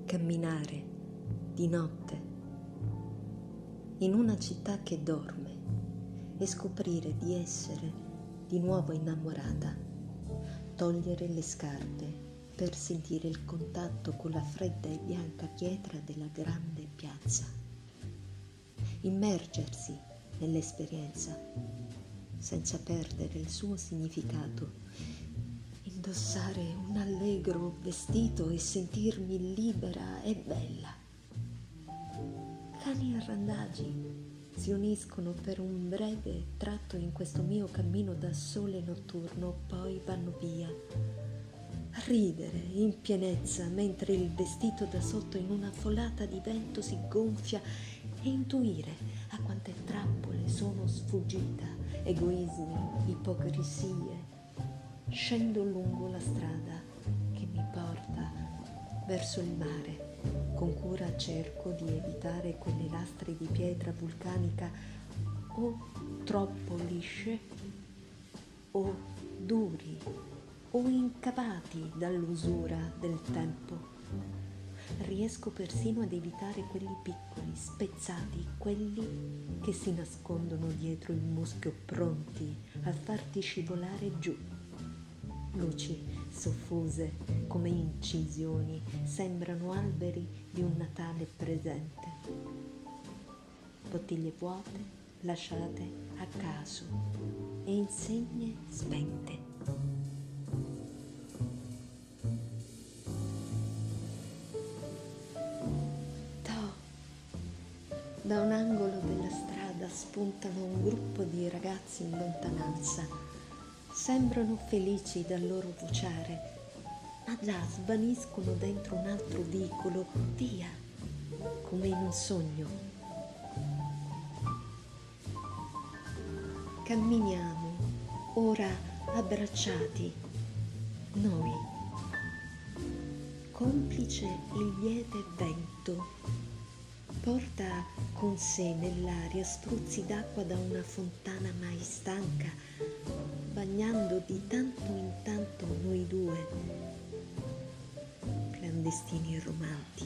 camminare di notte in una città che dorme e scoprire di essere di nuovo innamorata, togliere le scarpe per sentire il contatto con la fredda e bianca pietra della grande piazza, immergersi nell'esperienza senza perdere il suo significato, indossare un allegro vestito e sentirmi libera e bella. Cani e randagi si uniscono per un breve tratto in questo mio cammino da sole notturno, poi vanno via. Ridere in pienezza mentre il vestito da sotto in una folata di vento si gonfia e intuire a quante trappole sono sfuggita, egoismi, ipocrisie. Scendo lungo la strada che mi porta verso il mare. Con cura cerco di evitare quelle lastre di pietra vulcanica o troppo lisce o duri o incavati dall'usura del tempo. Riesco persino ad evitare quelli piccoli, spezzati, quelli che si nascondono dietro il muschio pronti a farti scivolare giù. Luci soffuse come incisioni sembrano alberi di un Natale presente. Bottiglie vuote lasciate a caso e insegne spente. Da un angolo della strada spuntano un gruppo di ragazzi in lontananza. Sembrano felici dal loro vociare, ma già svaniscono dentro un altro vicolo, via, come in un sogno. Camminiamo, ora abbracciati, noi, complice il lieve vento. Porta con sé nell'aria spruzzi d'acqua da una fontana mai stanca, bagnando di tanto in tanto noi due, clandestini romantici.